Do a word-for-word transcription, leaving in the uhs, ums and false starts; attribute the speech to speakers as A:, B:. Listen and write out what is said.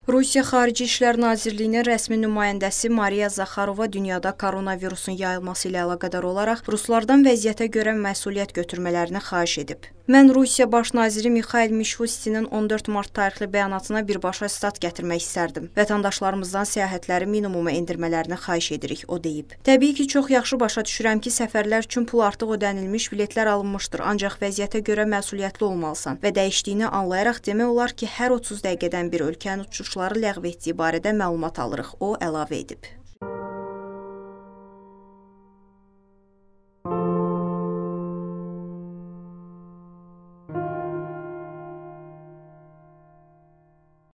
A: Rusiya Xarici İşlər Nazirliyinin rəsmi nümayəndəsi Mariya Zaxarova dünyada koronavirusun yayılması ilə əlaqədar olaraq ruslardan vəziyyətə görə məsuliyyət götürmələrini xahiş edib. Mən Rusiya Baş naziri Mixail Mişustinin on dörd mart tarixli bəyanatına birbaşa stat gətirmək istərdim. Vətəndaşlarımızdan səyahətləri minimuma endirmələrini xahiş edirik, o deyib. Təbii ki, çox yaxşı başa düşürəm ki, səfərlər üçün pul artıq ödənilmiş, biletlər alınmışdır, ancaq vəziyyətə görə məsuliyyətli olmalısan və dəyişdiyini anlayaraq demək olar ki, hər otuz dəqiqədən bir ölkənin uçuşları ləğv etdiyi barədə məlumat alırıq, o əlavə edib.